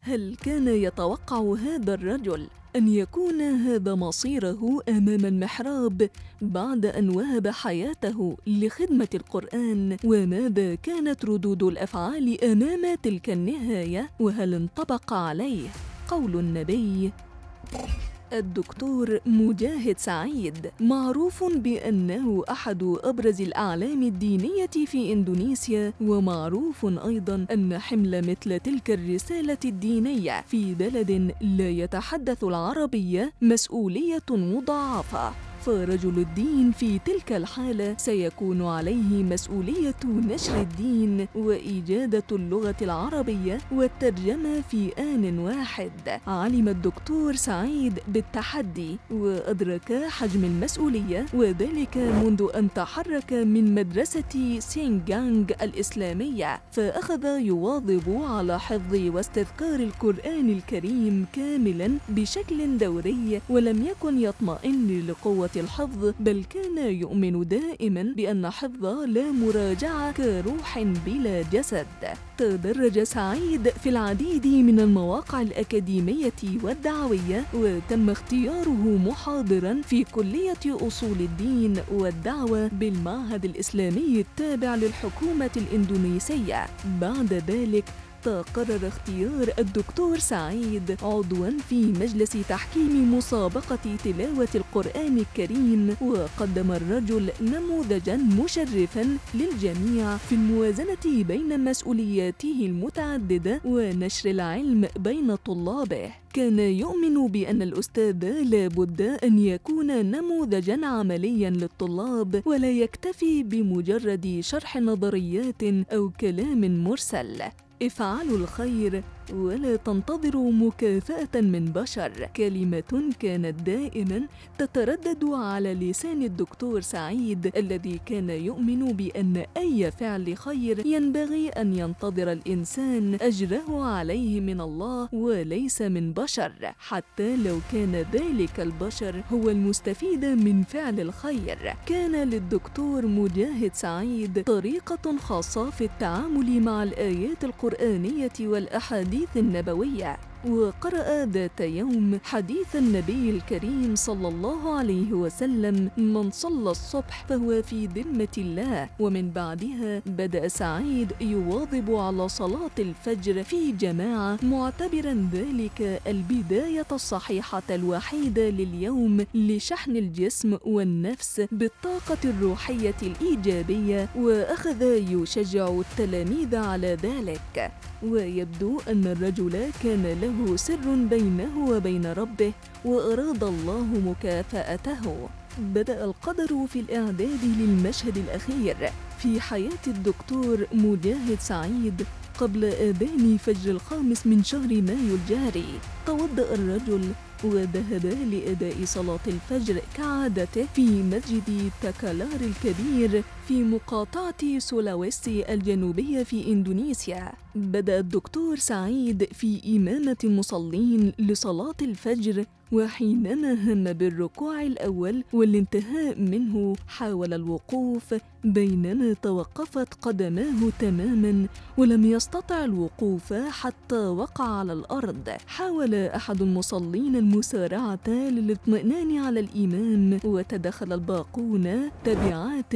هل كان يتوقع هذا الرجل أن يكون هذا مصيره أمام المحراب بعد أن وهب حياته لخدمة القرآن؟ وماذا كانت ردود الأفعال أمام تلك النهاية؟ وهل انطبق عليه قول النبي؟ الدكتور مجاهد سعيد معروف بأنه أحد أبرز الأعلام الدينية في إندونيسيا، ومعروف أيضاً أن حمل مثل تلك الرسالة الدينية في بلد لا يتحدث العربية مسؤولية مضاعفة. فرجل الدين في تلك الحالة سيكون عليه مسؤولية نشر الدين وإيجادة اللغة العربية والترجمة في آن واحد. علم الدكتور سعيد بالتحدي وأدرك حجم المسؤولية، وذلك منذ أن تحرك من مدرسة سينجانغ الإسلامية، فأخذ يواظب على حفظ واستذكار القرآن الكريم كاملا بشكل دوري، ولم يكن يطمئن لقوة الحفظ، بل كان يؤمن دائما بأن حفظ لا مراجعة كروح بلا جسد. تدرج سعيد في العديد من المواقع الأكاديمية والدعوية، وتم اختياره محاضرا في كلية أصول الدين والدعوة بالمعهد الإسلامي التابع للحكومة الإندونيسية. بعد ذلك قرر اختيار الدكتور سعيد عضواً في مجلس تحكيم مسابقة تلاوة القرآن الكريم، وقدم الرجل نموذجاً مشرفاً للجميع في الموازنة بين مسؤولياته المتعددة ونشر العلم بين طلابه. كان يؤمن بأن الأستاذ لا بد أن يكون نموذجاً عملياً للطلاب، ولا يكتفي بمجرد شرح نظريات أو كلام مرسل. افعلوا الخير ولا تنتظروا مكافأة من بشر، كلمة كانت دائما تتردد على لسان الدكتور سعيد، الذي كان يؤمن بأن أي فعل خير ينبغي أن ينتظر الإنسان أجره عليه من الله وليس من بشر، حتى لو كان ذلك البشر هو المستفيد من فعل الخير. كان للدكتور مجاهد سعيد طريقة خاصة في التعامل مع الآيات القرآنية والأحاديث النبوية، وقرأ ذات يوم حديث النبي الكريم صلى الله عليه وسلم: من صلى الصبح فهو في ذمة الله. ومن بعدها بدأ سعيد يواظب على صلاة الفجر في جماعة، معتبرا ذلك البداية الصحيحة الوحيدة لليوم لشحن الجسم والنفس بالطاقة الروحية الإيجابية، وأخذ يشجع التلاميذ على ذلك. ويبدو أن الرجل كان له سر بينه وبين ربه، وأراد الله مكافأته. بدأ القدر في الإعداد للمشهد الأخير في حياة الدكتور مجاهد سعيد. قبل آذان فجر الخامس من شهر مايو الجاري، توضأ الرجل وذهب لأداء صلاة الفجر كعادته في مسجد تاكالار الكبير في مقاطعة سولاويسي الجنوبية في إندونيسيا. بدأ الدكتور سعيد في إمامة المصلين لصلاة الفجر، وحينما هم بالركوع الأول والانتهاء منه حاول الوقوف، بينما توقفت قدماه تماما ولم يستطع الوقوف حتى وقع على الأرض. حاول أحد المصلين المسارعة للاطمئنان على الإمام، وتدخل الباقون تبعات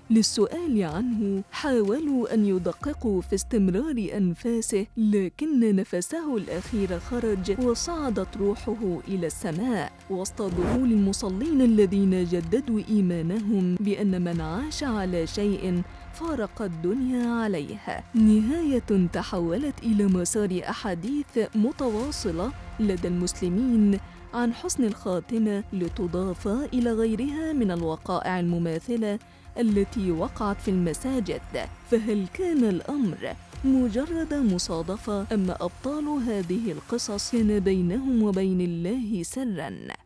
للسؤال عنه. حاولوا أن يدققوا في استمرار أنفاسه، لكن نفسه الأخير خرج وصعدت روحه إلى السماء وسط ذهول المصلين الذين جددوا إيمانهم بأن من عاش على شيء فارق الدنيا عليها. نهاية تحولت إلى مسار أحاديث متواصلة لدى المسلمين عن حسن الخاتمة، لتضاف إلى غيرها من الوقائع المماثلة التي وقعت في المساجد. فهل كان الأمر مجرد مصادفة، أم أبطال هذه القصص كان بينهم وبين الله سرًا؟